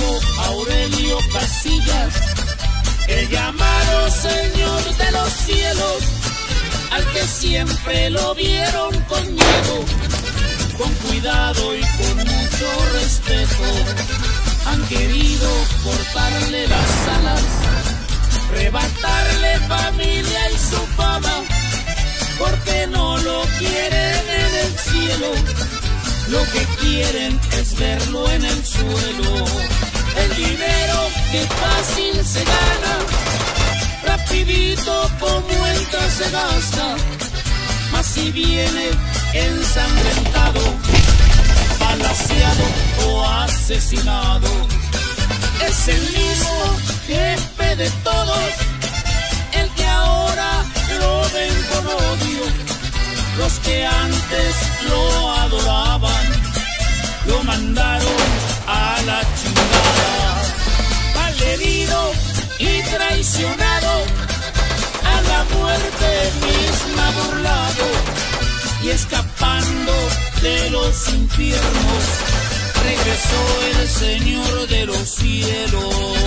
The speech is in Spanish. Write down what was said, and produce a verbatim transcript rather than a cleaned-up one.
amigo Aurelio Casillas, el llamado Señor de los cielos, al que siempre lo vieron con miedo, con cuidado y con mucho respeto. Han querido cortarle las alas, arrebatarle familia y su fama, porque no lo quieren en el cielo, lo que quieren es verlo en el suelo. El dinero que fácil se gana, rapidito como entra se gasta, mas si viene ensangrentado, balaceado o asesinado, es el mismo jefe de todos, el que ahora lo ven con odio. Los que antes lo adoraban, lo mandaron a la chingada. Al herido y traicionado, a la muerte misma burlado, y escapando de los infiernos, regresó el Señor de los cielos.